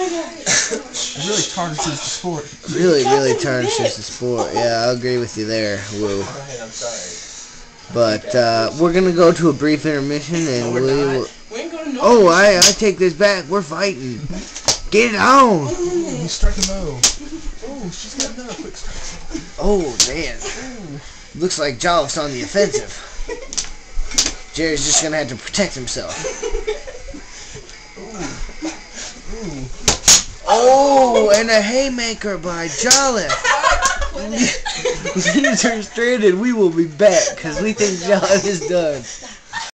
It really tarnishes the sport. Really tarnishes the sport. Yeah, I'll agree with you there, Woo. I'm sorry. But we're gonna go to a brief intermission, and we will. We ain't going to Oh, I take this back. We're fighting. Get it on. He's striking low. Oh, she's got another quick strike. Oh man, looks like Jolliff's on the offensive. Jerry's just gonna have to protect himself. Oh, and a haymaker by Jolliffe. These are stranded. We will be back because we think Jolliffe is done.